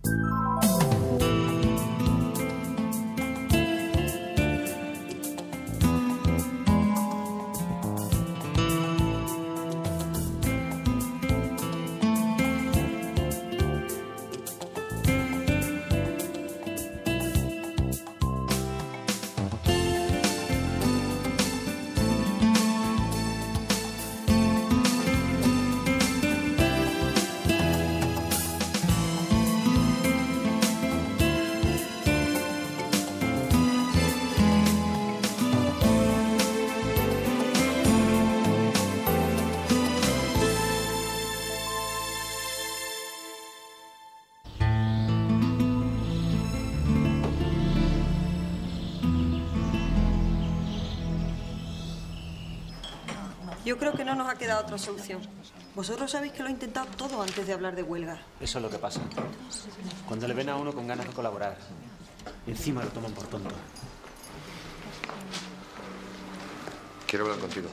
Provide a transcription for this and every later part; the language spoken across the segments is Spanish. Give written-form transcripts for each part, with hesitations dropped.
Yo creo que no nos ha quedado otra solución. Vosotros sabéis que lo he intentado todo antes de hablar de huelga. Eso es lo que pasa. Cuando le ven a uno con ganas de colaborar, y encima lo toman por tonto. Quiero hablar contigo.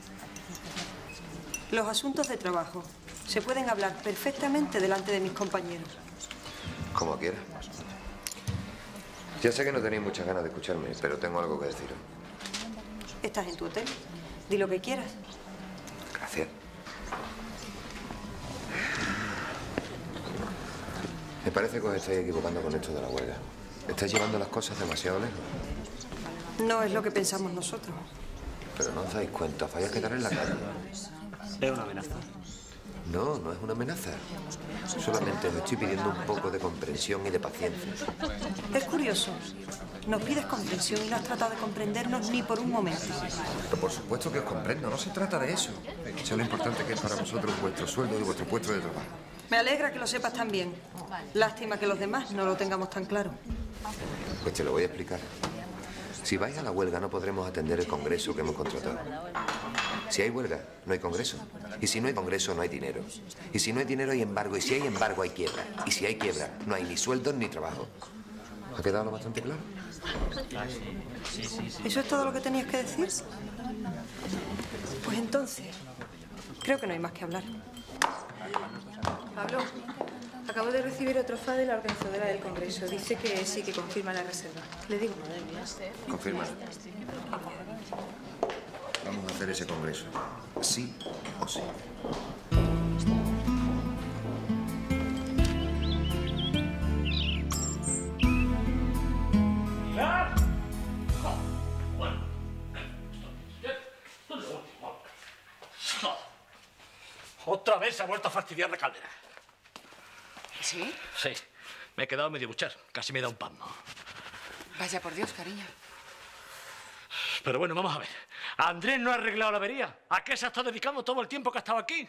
Los asuntos de trabajo se pueden hablar perfectamente delante de mis compañeros. Como quieras. Ya sé que no tenéis muchas ganas de escucharme, pero tengo algo que deciros. Estás en tu hotel. Di lo que quieras. Gracias. Me parece que os estáis equivocando con esto de la huelga. Estáis llevando las cosas demasiado lejos. No es lo que pensamos nosotros. Pero no os dais cuenta, os vais a quedar en la calle. Es una amenaza. No, no es una amenaza. Solamente os estoy pidiendo un poco de comprensión y de paciencia. Es curioso. Nos pides comprensión y no has tratado de comprendernos ni por un momento. Pero por supuesto que os comprendo, no se trata de eso. Sé lo importante que es para vosotros vuestro sueldo y vuestro puesto de trabajo. Me alegra que lo sepas tan bien. Lástima que los demás no lo tengamos tan claro. Pues te lo voy a explicar. Si vais a la huelga no podremos atender el congreso que hemos contratado. Si hay huelga, no hay congreso. Y si no hay congreso, no hay dinero. Y si no hay dinero, hay embargo. Y si hay embargo, hay quiebra. Y si hay quiebra, no hay ni sueldos ni trabajo. ¿Ha quedado lo bastante claro? ¿Eso es todo lo que tenías que decir? Pues entonces, creo que no hay más que hablar. Pablo, acabo de recibir otro FA de la organizadora del congreso. Dice que sí, que confirma la reserva. Le digo. Confirma. Vamos a hacer ese congreso. Sí o sí. Otra vez se ha vuelto a fastidiar la caldera. ¿Sí? Sí, me he quedado medio buchar. Casi me da un pasmo. Vaya por Dios, cariño. Pero bueno, vamos a ver. ¿Andrés no ha arreglado la avería? ¿A qué se ha estado dedicando todo el tiempo que ha estado aquí?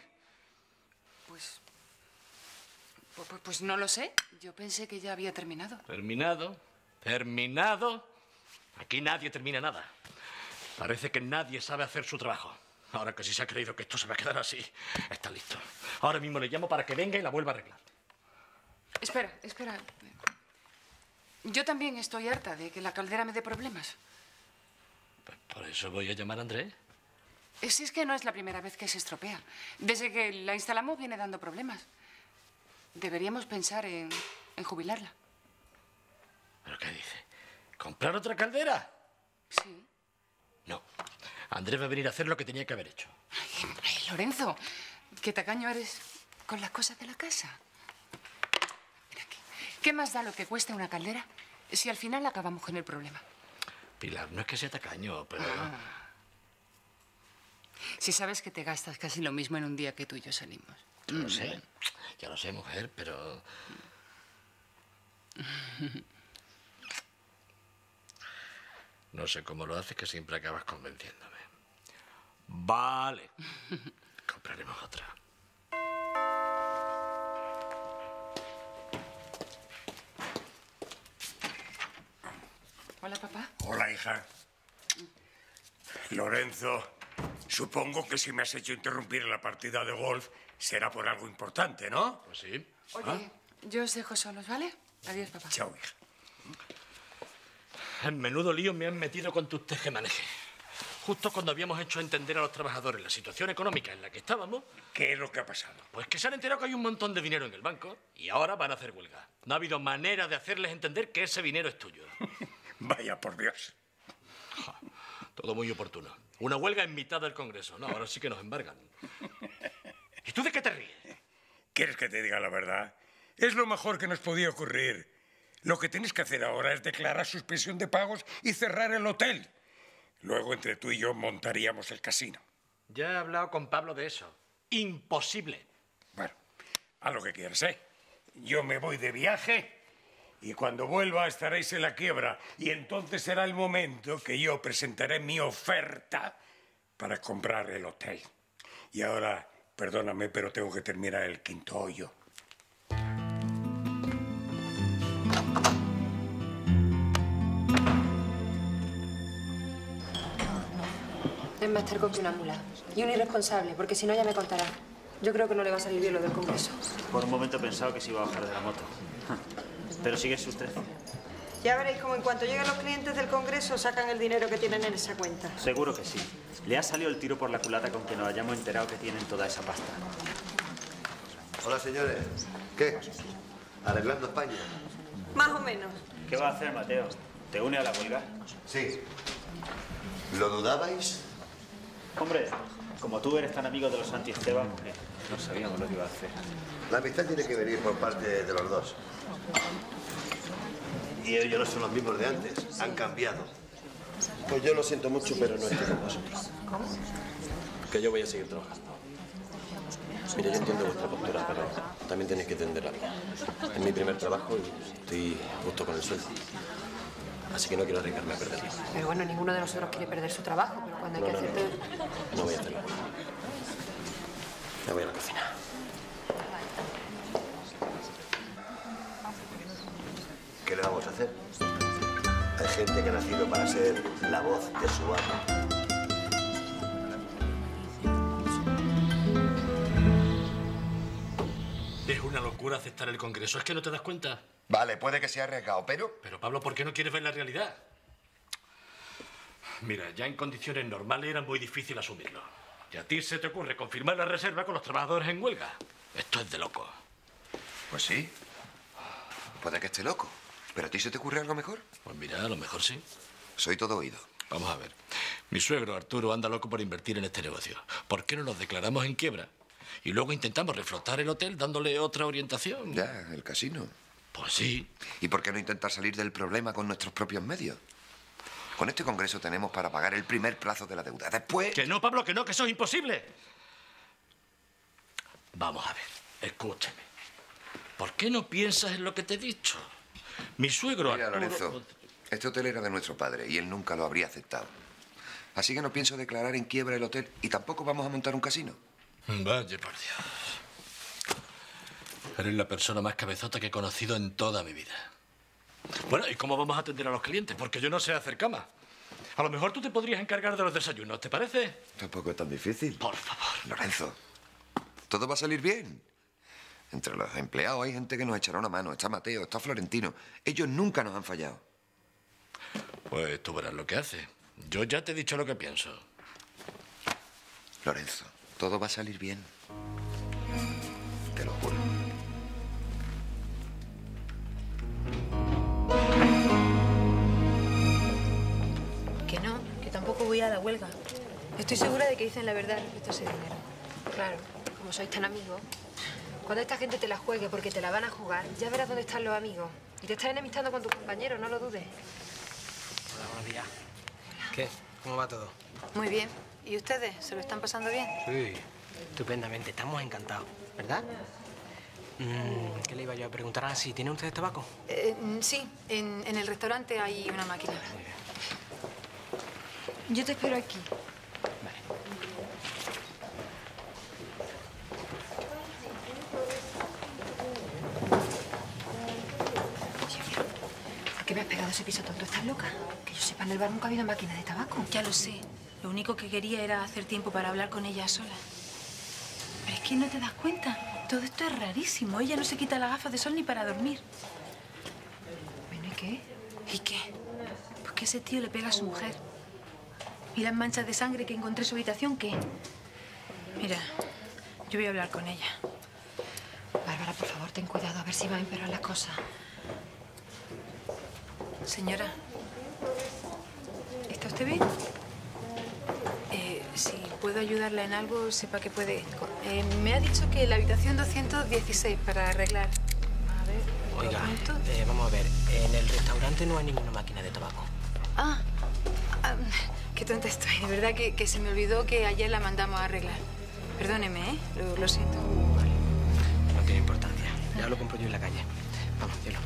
Pues no lo sé. Yo pensé que ya había terminado. ¿Terminado? ¿Terminado? Aquí nadie termina nada. Parece que nadie sabe hacer su trabajo. Ahora que sí se ha creído que esto se va a quedar así, está listo. Ahora mismo le llamo para que venga y la vuelva a arreglar. Espera. Yo también estoy harta de que la caldera me dé problemas. Pues por eso voy a llamar a Andrés. Si es que no es la primera vez que se estropea. Desde que la instalamos viene dando problemas. Deberíamos pensar en jubilarla. ¿Pero qué dice? ¿Comprar otra caldera? Sí. No. Andrés va a venir a hacer lo que tenía que haber hecho. Ay, Lorenzo, qué tacaño eres con las cosas de la casa. Mira aquí. ¿Qué más da lo que cueste una caldera si al final acabamos con el problema? Pilar, no es que sea tacaño, pero... Si sabes que te gastas casi lo mismo en un día que tú y yo salimos. Lo sé, ya lo sé, mujer, pero... No sé cómo lo haces, que siempre acabas convenciéndome. Vale. Compraremos otra. Hola, papá. Hola, hija. Lorenzo, supongo que si me has hecho interrumpir la partida de golf será por algo importante, ¿no? Pues sí. Oye, yo os dejo solos, ¿vale? Adiós, papá. Chao, hija. En menudo lío me han metido con tus tejemanejes. justo cuando habíamos hecho entender a los trabajadores la situación económica en la que estábamos. ¿Qué es lo que ha pasado? Pues que se han enterado que hay un montón de dinero en el banco y ahora van a hacer huelga. No ha habido manera de hacerles entender que ese dinero es tuyo. Vaya por Dios. Todo muy oportuno. Una huelga en mitad del Congreso. No, ahora sí que nos embargan. ¿Y tú de qué te ríes? ¿Quieres que te diga la verdad? Es lo mejor que nos podía ocurrir. Lo que tienes que hacer ahora es declarar suspensión de pagos y cerrar el hotel. Luego, entre tú y yo, montaríamos el casino. Ya he hablado con Pablo de eso. Imposible. Bueno, haz lo que quieras, ¿eh? Yo me voy de viaje y cuando vuelva estaréis en la quiebra. Y entonces será el momento que yo presentaré mi oferta para comprar el hotel. Y ahora, perdóname, pero tengo que terminar el quinto hoyo. Es más terco que una mula. Y un irresponsable, porque si no ya me contará. Yo creo que no le va a salir bien lo del Congreso. Por un momento he pensado que se iba a bajar de la moto. Pero sigue sus 13. Ya veréis como en cuanto lleguen los clientes del Congreso sacan el dinero que tienen en esa cuenta. Seguro que sí. Le ha salido el tiro por la culata con que nos hayamos enterado que tienen toda esa pasta. Hola, señores. ¿Qué? ¿Arreglando España? Más o menos. ¿Qué va a hacer, Mateo? ¿Te une a la huelga? Sí. ¿Lo dudabais? Hombre, como tú eres tan amigo de los Santisteban, no sabíamos lo que iba a hacer. La amistad tiene que venir por parte de los dos. Y ellos no son los mismos de antes. Han cambiado. Pues yo lo siento mucho, pero no estoy con vosotros. ¿Cómo? Que yo voy a seguir trabajando. Mire, yo entiendo vuestra postura, pero también tenéis que entender la mía. Es mi primer trabajo y estoy justo con el sueldo. Así que no quiero arriesgarme a perderlo. Pero bueno, ninguno de nosotros quiere perder su trabajo, pero cuando hay que hacer... No voy a hacerlo. Me voy a la cocina. ¿Qué le vamos a hacer? Hay gente que ha nacido para ser la voz de su amo. Es una locura aceptar el Congreso. ¿Es que no te das cuenta? Vale, puede que sea arriesgado, pero... Pero, Pablo, ¿por qué no quieres ver la realidad? Mira, ya en condiciones normales era muy difícil asumirlo. Y a ti se te ocurre confirmar la reserva con los trabajadores en huelga. Esto es de loco. Pues sí. Puede que esté loco. ¿Pero a ti se te ocurre algo mejor? Pues mira, a lo mejor sí. Soy todo oído. Vamos a ver. Mi suegro, Arturo, anda loco por invertir en este negocio. ¿Por qué no nos declaramos en quiebra? Y luego intentamos reflotar el hotel dándole otra orientación. Ya, el casino. Pues sí. ¿Y por qué no intentar salir del problema con nuestros propios medios? Con este Congreso tenemos para pagar el primer plazo de la deuda. Después... Que no, Pablo, que no, que eso es imposible. Vamos a ver, escúchame. ¿Por qué no piensas en lo que te he dicho? Mi suegro... Mira, Arturo... Lorenzo, este hotel era de nuestro padre y él nunca lo habría aceptado. Así que no pienso declarar en quiebra el hotel y tampoco vamos a montar un casino. Vaya por Dios. Eres la persona más cabezota que he conocido en toda mi vida. Bueno, ¿y cómo vamos a atender a los clientes? Porque yo no sé hacer cama. A lo mejor tú te podrías encargar de los desayunos, ¿te parece? Tampoco es tan difícil. Por favor. Lorenzo, todo va a salir bien. Entre los empleados hay gente que nos echará una mano. Está Mateo, está Florentino. Ellos nunca nos han fallado. Pues tú verás lo que hace. Yo ya te he dicho lo que pienso. Lorenzo, todo va a salir bien. Te lo juro. Que no, que tampoco voy a la huelga. Estoy segura de que dicen la verdad respecto a ese dinero. Claro, como sois tan amigos. Cuando esta gente te la juegue porque te la van a jugar, ya verás dónde están los amigos. Y te estás enemistando con tus compañeros, no lo dudes. Hola, buenos días. ¿Qué? ¿Cómo va todo? Muy bien. ¿Y ustedes? ¿Se lo están pasando bien? Sí, estupendamente. Estamos encantados, ¿verdad? ¿Qué le iba yo a preguntar? Ah, sí, ¿tienen ustedes tabaco? Sí, en el restaurante hay una máquina. Yo te espero aquí. Vale. ¿Por qué me has pegado ese piso tonto? ¿Estás loca? Que yo sepa, en el bar nunca ha habido máquina de tabaco. Ya lo sé. Lo único que quería era hacer tiempo para hablar con ella sola. Pero es que no te das cuenta. Todo esto es rarísimo. Ella no se quita las gafas de sol ni para dormir. Bueno, ¿y qué? ¿Y qué? Pues que ese tío le pega a su mujer. ¿Y las manchas de sangre que encontré en su habitación qué? Mira, yo voy a hablar con ella. Bárbara, por favor, ten cuidado, a ver si va a empeorar la cosa. Señora, ¿está usted bien? Si puedo ayudarla en algo, sepa que puede. Me ha dicho que la habitación 216 para arreglar. A ver, Oiga, ¿cuánto? vamos a ver. En el restaurante no hay ninguna máquina de tabaco. Qué tonta estoy. De verdad que se me olvidó que ayer la mandamos a arreglar. Perdóneme, ¿eh? Lo siento. Vale. No tiene importancia. Ya lo compro yo en la calle. Vamos, cielo.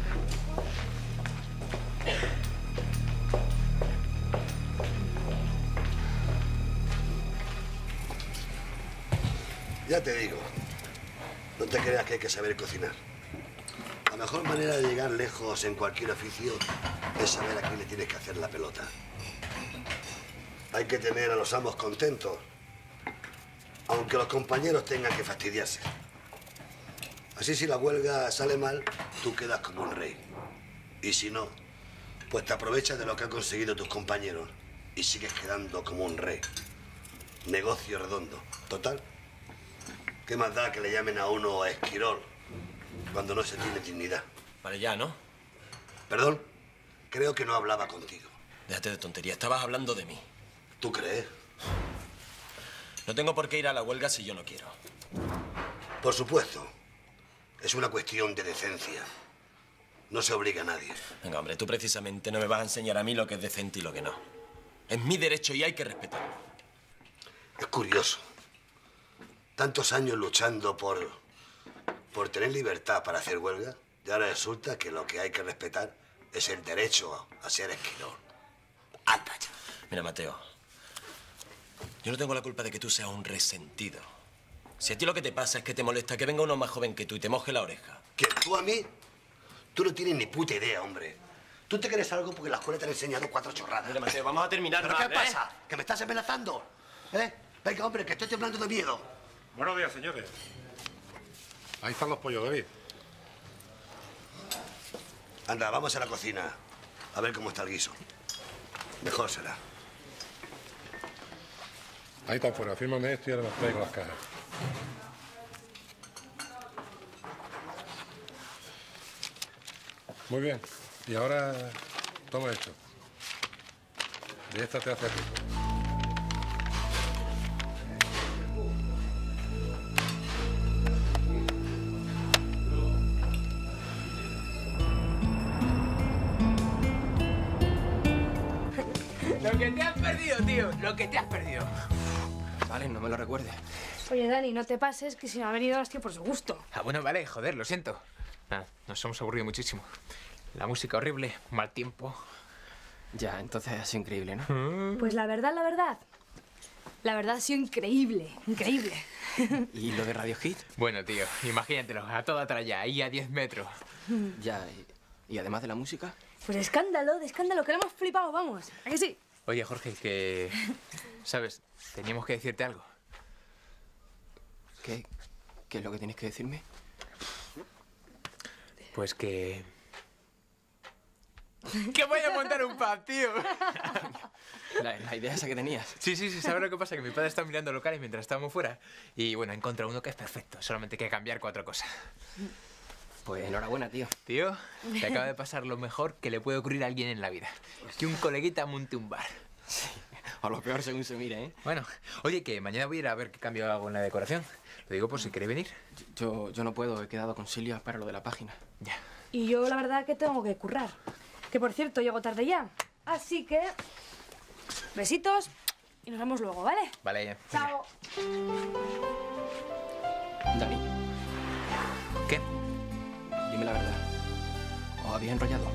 Ya te digo, no te creas que hay que saber cocinar. La mejor manera de llegar lejos en cualquier oficio es saber a quién le tienes que hacer la pelota. Hay que tener a los amos contentos, aunque los compañeros tengan que fastidiarse. Así, si la huelga sale mal, tú quedas como un rey. Y si no, pues te aprovechas de lo que han conseguido tus compañeros y sigues quedando como un rey. Negocio redondo. Total, ¿qué más da que le llamen a uno esquirol cuando no se tiene dignidad? Vale, ya, ¿no? Perdón, creo que no hablaba contigo. Déjate de tontería, estabas hablando de mí. ¿Tú crees? No tengo por qué ir a la huelga si yo no quiero. Por supuesto. Es una cuestión de decencia. No se obliga a nadie. Venga, hombre, tú precisamente no me vas a enseñar a mí lo que es decente y lo que no. Es mi derecho y hay que respetarlo. Es curioso. Tantos años luchando por tener libertad para hacer huelga, y ahora resulta que lo que hay que respetar es el derecho a ser esquirol. ¡Anda ya! Mira, Mateo, yo no tengo la culpa de que tú seas un resentido. Si a ti lo que te pasa es que te molesta que venga uno más joven que tú y te moje la oreja. ¿Quién? ¿Tú a mí? Tú no tienes ni puta idea, hombre. Tú te crees algo porque la escuela te ha enseñado 4 chorradas. Mira, Mateo, vamos a terminar ¿Pero mal, qué pasa? ¿Que me estás amenazando? ¿Eh? Venga, hombre, que estoy temblando de miedo. Buenos días, señores. Ahí están los pollos, David. Anda, vamos a la cocina a ver cómo está el guiso. Mejor será. Ahí está afuera, fírmame esto y ahora nos traigo las cajas. Muy bien. Y ahora toma esto. De esta te hace rico. Lo que te has perdido, tío. Lo que te has perdido. Vale, no me lo recuerdes. Oye, Dani, no te pases, que si no ha venido hostia por su gusto. Bueno, vale, joder, lo siento. Nada, nos hemos aburrido muchísimo. La música horrible, mal tiempo. Ya, entonces ha sido increíble, ¿no? Pues la verdad ha sido increíble, increíble. ¿Y lo de Radio Hit? Bueno, tío, imagínatelo, a toda tralla, ahí a 10 metros. Ya, ¿y además de la música? Pues de escándalo, que lo hemos flipado, vamos. ¿A que sí? Oye, Jorge, que... ¿Sabes? Teníamos que decirte algo. ¿Qué? ¿Qué es lo que tienes que decirme? Pues que... ¡Que voy a montar un pub, tío! La idea esa que tenías. Sí, ¿sabes lo que pasa? Que mi padre está mirando locales mientras estábamos fuera. Y bueno, he encontrado uno que es perfecto. Solamente hay que cambiar 4 cosas. Pues enhorabuena, tío. Tío, te acaba de pasar lo mejor que le puede ocurrir a alguien en la vida. Que un coleguita monte un bar. Sí, o lo peor según se mire, ¿eh? Bueno, oye, que mañana voy a ir a ver qué cambio hago en la decoración. Lo digo por si queréis venir. Yo no puedo, he quedado con Silvia para lo de la página. Ya. Y yo la verdad que tengo que currar. Que por cierto, llego tarde ya. Así que... besitos y nos vemos luego, ¿vale? Vale, ya. Chao. Dani. ¿Qué? Dime la verdad. ¿Os había enrollado?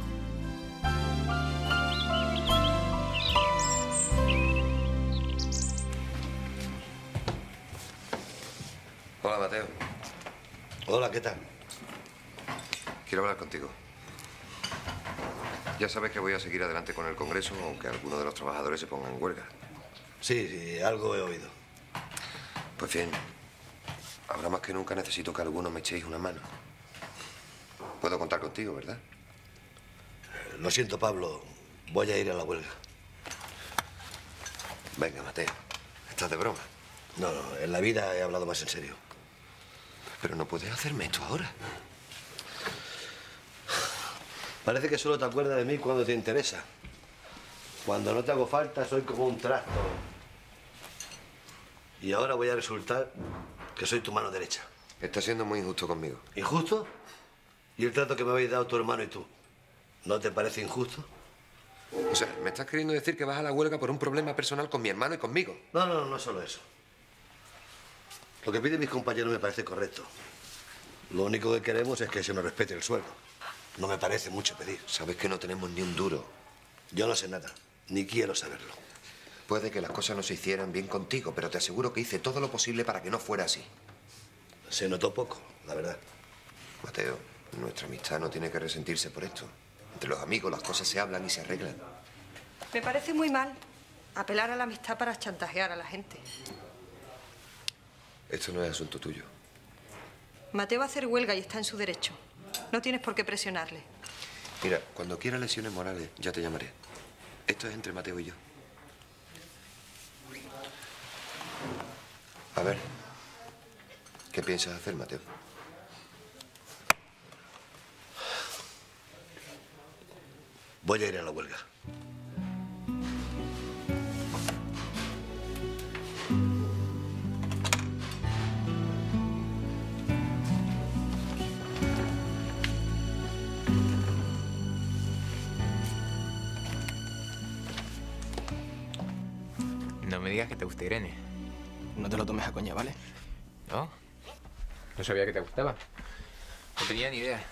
Hola, Mateo. Hola, ¿qué tal? Quiero hablar contigo. Ya sabes que voy a seguir adelante con el Congreso, aunque algunos de los trabajadores se pongan en huelga. Sí, algo he oído. Pues bien, ahora más que nunca necesito que alguno me echéis una mano. Puedo contar contigo, ¿verdad? Lo siento, Pablo. Voy a ir a la huelga. Venga, Mateo. ¿Estás de broma? No, en la vida he hablado más en serio. Pero no puedes hacerme esto ahora. Parece que solo te acuerdas de mí cuando te interesa. Cuando no te hago falta, soy como un trasto. Y ahora voy a resultar que soy tu mano derecha. Estás siendo muy injusto conmigo. ¿Injusto? ¿Y el trato que me habéis dado tu hermano y tú? ¿No te parece injusto? O sea, ¿me estás queriendo decir que vas a la huelga por un problema personal con mi hermano y conmigo? No solo eso. Lo que piden mis compañeros me parece correcto. Lo único que queremos es que se nos respete el sueldo. No me parece mucho pedir. Sabes que no tenemos ni un duro. Yo no sé nada, ni quiero saberlo. Puede que las cosas no se hicieran bien contigo, pero te aseguro que hice todo lo posible para que no fuera así. Se notó poco, la verdad. Mateo, nuestra amistad no tiene que resentirse por esto. Entre los amigos las cosas se hablan y se arreglan. Me parece muy mal apelar a la amistad para chantajear a la gente. Esto no es asunto tuyo. Mateo va a hacer huelga y está en su derecho. No tienes por qué presionarle. Mira, cuando quiera lesiones morales, ya te llamaré. Esto es entre Mateo y yo. A ver, ¿qué piensas hacer, Mateo? Voy a ir a la huelga. No me digas que te gusta Irene. No te lo tomes a coña, ¿vale? ¿No? No sabía que te gustaba. No tenía ni idea.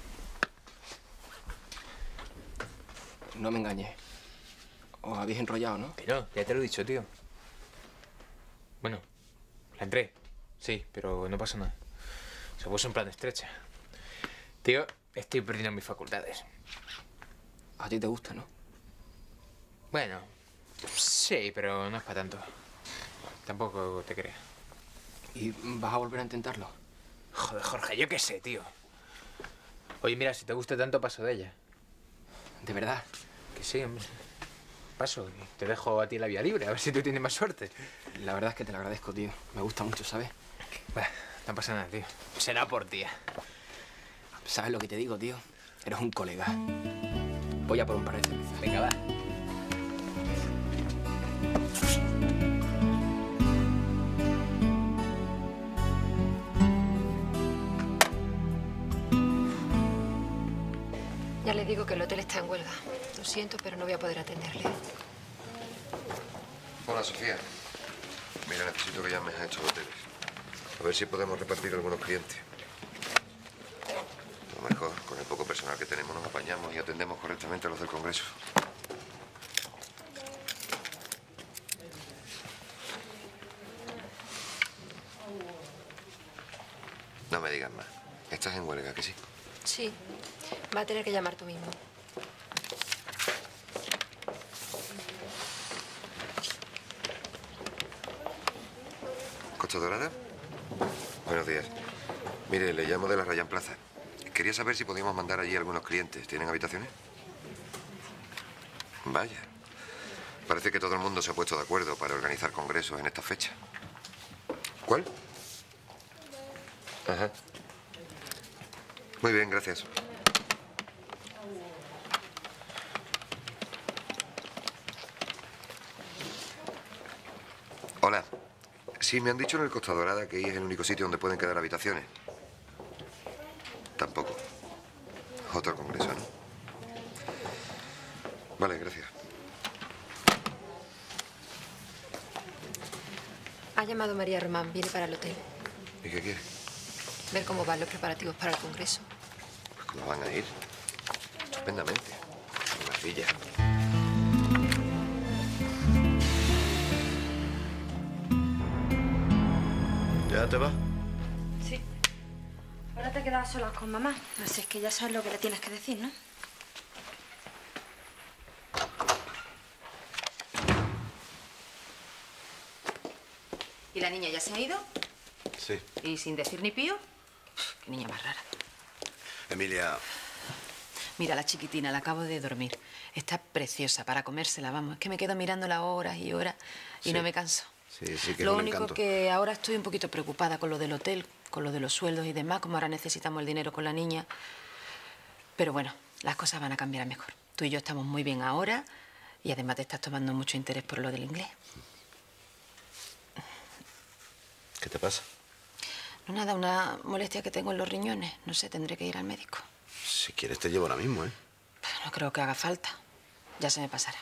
No me engañes. Os habéis enrollado, ¿no? Que no, ya te lo he dicho, tío. Bueno, la entré. Sí, pero no pasa nada. Se puso en plan estrecha. Tío, estoy perdiendo mis facultades. A ti te gusta, ¿no? Bueno, sí, pero no es para tanto. Tampoco te creas. ¿Y vas a volver a intentarlo? Joder, Jorge, yo qué sé, tío. Oye, mira, si te gusta tanto, paso de ella. ¿De verdad? Que sí, hombre. Paso y te dejo a ti la vía libre, a ver si tú tienes más suerte. La verdad es que te lo agradezco, tío. Me gusta mucho, ¿sabes? Bah, no pasa nada, tío. Será por ti. ¿Sabes lo que te digo, tío? Eres un colega. Voy a por un par de cervezas. Venga, va. Ya le digo que el hotel está en huelga. Lo siento, pero no voy a poder atenderle. Hola, Sofía. Mira, necesito que llames a estos hoteles. A ver si podemos repartir algunos clientes. A lo mejor, con el poco personal que tenemos, nos apañamos y atendemos correctamente a los del Congreso. No me digas más. Estás en huelga, ¿que sí? Sí. Va a tener que llamar tú mismo. ¿Costa Dorada? Buenos días. Mire, le llamo de la Ryan Plaza. Quería saber si podíamos mandar allí algunos clientes. ¿Tienen habitaciones? Vaya. Parece que todo el mundo se ha puesto de acuerdo para organizar congresos en esta fecha. ¿Cuál? Ajá. Muy bien, gracias. Hola. Sí, me han dicho en el Costa Dorada que ahí es el único sitio donde pueden quedar habitaciones. Tampoco. Otro congreso, ¿no? Vale, gracias. Ha llamado María Román. Viene para el hotel. ¿Y qué quiere? Ver cómo van los preparativos para el congreso. Pues cómo van a ir. Estupendamente. Maravilla. ¿Ya te vas? Sí. Ahora te quedas solas con mamá. Así es que ya sabes lo que le tienes que decir, ¿no? ¿Y la niña ya se ha ido? Sí. ¿Y sin decir ni pío? Qué niña más rara. Emilia, Mira, la chiquitina, la acabo de dormir. Está preciosa para comérsela, vamos. Es que me quedo mirándola horas y horas y Sí. no me canso. Sí, sí que es Lo un único encanto. que ahora estoy un poquito preocupada con lo del hotel, con lo de los sueldos y demás, como ahora necesitamos el dinero con la niña. Pero bueno, las cosas van a cambiar a mejor. Tú y yo estamos muy bien ahora y además te estás tomando mucho interés por lo del inglés. ¿Qué te pasa? No, nada, una molestia que tengo en los riñones. No sé, tendré que ir al médico. Si quieres te llevo ahora mismo, ¿eh? No creo que haga falta. Ya se me pasará.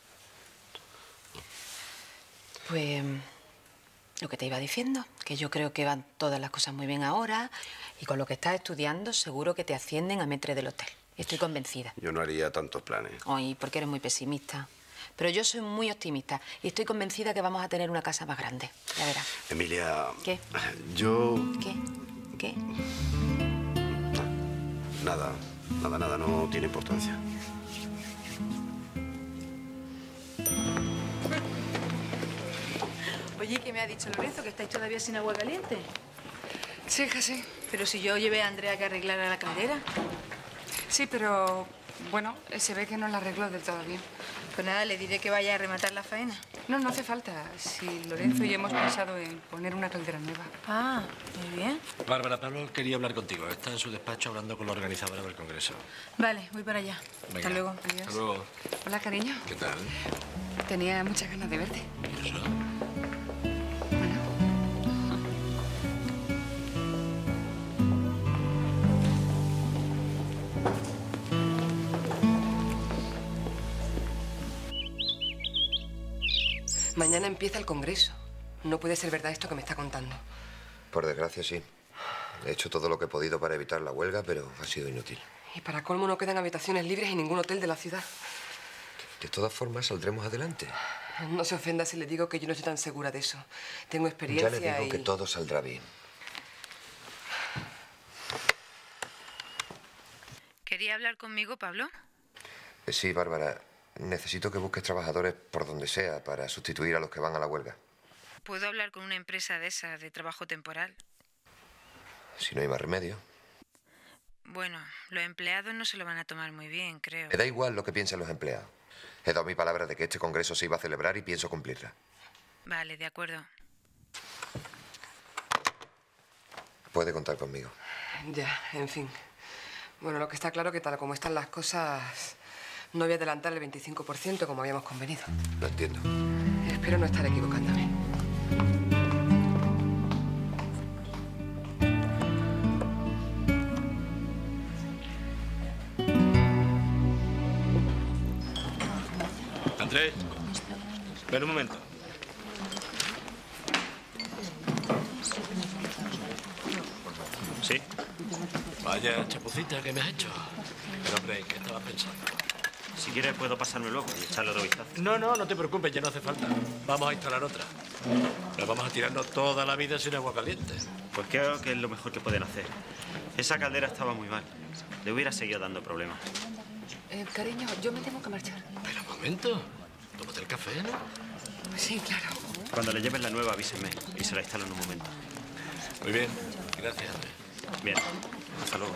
Pues lo que te iba diciendo, que yo creo que van todas las cosas muy bien ahora y con lo que estás estudiando seguro que te ascienden a maître del hotel. Estoy convencida. Yo no haría tantos planes. Ay, porque eres muy pesimista. Pero yo soy muy optimista y estoy convencida que vamos a tener una casa más grande. Ya verás. Emilia... ¿Qué? Yo... ¿Qué? ¿Qué? Nada, no tiene importancia. Oye, ¿qué me ha dicho Lorenzo? ¿Que estáis todavía sin agua caliente? Sí, hija, sí. Pero si yo llevé a Andrea que arreglara la caldera. Sí, pero bueno, se ve que no la arregló del todo bien. Pues nada, le diré que vaya a rematar la faena. No, no hace falta. Si Lorenzo y yo hemos pensado en poner una caldera nueva. Ah, muy bien. Bárbara, Pablo quería hablar contigo. Está en su despacho hablando con la organizadora del congreso. Vale, voy para allá. Venga, Hasta luego. Adiós. Hasta luego. Hola, cariño. ¿Qué tal? Tenía muchas ganas de verte. ¿Y eso? Mañana empieza el congreso. No puede ser verdad esto que me está contando. Por desgracia, sí. He hecho todo lo que he podido para evitar la huelga, pero ha sido inútil. Y para colmo no quedan habitaciones libres en ningún hotel de la ciudad. De todas formas, saldremos adelante. No se ofenda si le digo que yo no estoy tan segura de eso. Tengo experiencia Ya le digo y... que todo saldrá bien. ¿Quería hablar conmigo, Pablo? Sí, Bárbara. Necesito que busques trabajadores por donde sea para sustituir a los que van a la huelga. ¿Puedo hablar con una empresa de esas, de trabajo temporal? Si no hay más remedio. Bueno, los empleados no se lo van a tomar muy bien, creo. Me da igual lo que piensen los empleados. He dado mi palabra de que este congreso se iba a celebrar y pienso cumplirla. Vale, de acuerdo. Puede contar conmigo. Ya, en fin. Bueno, lo que está claro que tal como están las cosas, no voy a adelantar el 25% como habíamos convenido. Lo entiendo. Espero no estar equivocándome. Andrés, ven un momento. ¿Sí? Vaya chapucita que me has hecho. Pero, hombre, ¿qué estabas pensando? Si quieres puedo pasarme luego y echarle otro vistazo. No te preocupes, ya no hace falta. Vamos a instalar otra. Pero vamos a tirarnos toda la vida sin agua caliente. Pues creo que es lo mejor que pueden hacer. Esa caldera estaba muy mal. Le hubiera seguido dando problemas. Cariño, yo me tengo que marchar. Pero un momento. Tómate el café, ¿no? Sí, claro. Cuando le lleven la nueva, avísenme y se la instalo en un momento. Muy bien. Gracias, Andrés. Bien. Hasta luego.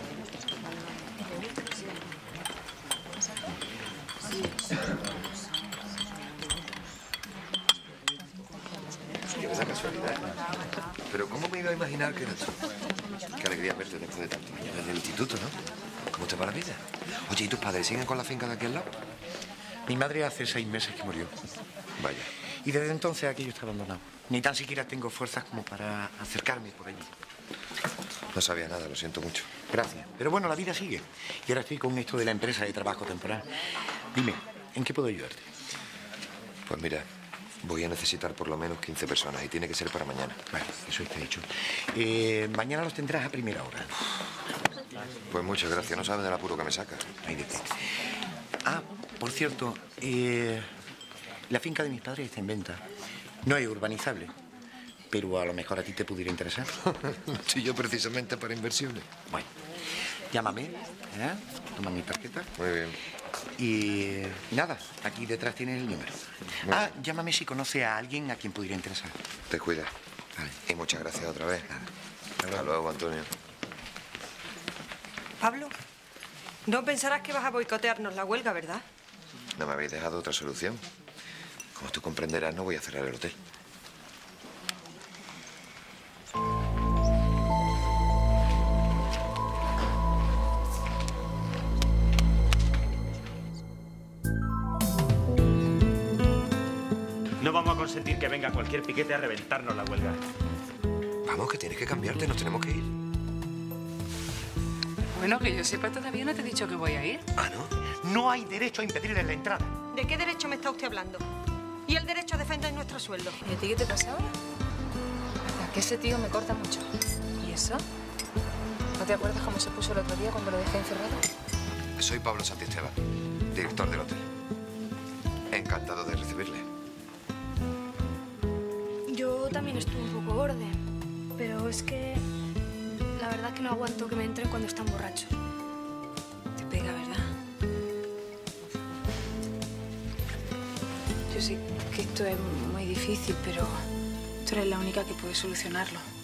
Qué buena casualidad. Pero ¿cómo me iba a imaginar que era tú? Qué alegría verte después de tantos años desde el instituto, ¿no? ¿Cómo te va la vida? Oye, ¿y tus padres siguen con la finca de aquí al lado? Mi madre hace 6 meses que murió. Vaya. Y desde entonces aquello está abandonado. Ni tan siquiera tengo fuerzas como para acercarme por allí. No sabía nada, lo siento mucho. Gracias. Pero bueno, la vida sigue. Y ahora estoy con esto de la empresa de trabajo temporal. Dime, ¿en qué puedo ayudarte? Pues mira, voy a necesitar por lo menos 15 personas y tiene que ser para mañana. Vale, eso está hecho. Mañana los tendrás a primera hora. Pues muchas gracias. No sabes del apuro que me saca. Ahí de qué. Ah, por cierto, la finca de mis padres está en venta. No es urbanizable, pero a lo mejor a ti te pudiera interesar. Sí, yo precisamente para inversiones. Bueno, llámame, ¿eh? Toma mi tarjeta. Muy bien. Y nada, aquí detrás tienes el número. Llámame si conoce a alguien a quien pudiera interesar. Te cuida. Vale. Y muchas gracias otra vez. Hasta luego, Antonio. Pablo, no pensarás que vas a boicotearnos la huelga, ¿verdad? No me habéis dejado otra solución. Como tú comprenderás, no voy a cerrar el hotel. No vamos a consentir que venga cualquier piquete a reventarnos la huelga. Vamos, que tienes que cambiarte, nos tenemos que ir. Bueno, que yo sepa, todavía no te he dicho que voy a ir. Ah, ¿no? No hay derecho a impedirle la entrada. ¿De qué derecho me está usted hablando? ¿Y el derecho a defender nuestro sueldo? ¿Y a ti qué te pasa ahora? Es que ese tío me corta mucho. ¿Y eso? ¿No te acuerdas cómo se puso el otro día cuando lo dejé encerrado? Soy Pablo Santisteban, director del hotel. Encantado de recibirle. Yo también estuve un poco borde, pero es que la verdad que no aguanto que me entren cuando están borrachos. Te pega, ¿verdad? Yo sé que esto es muy difícil, pero tú eres la única que puede solucionarlo.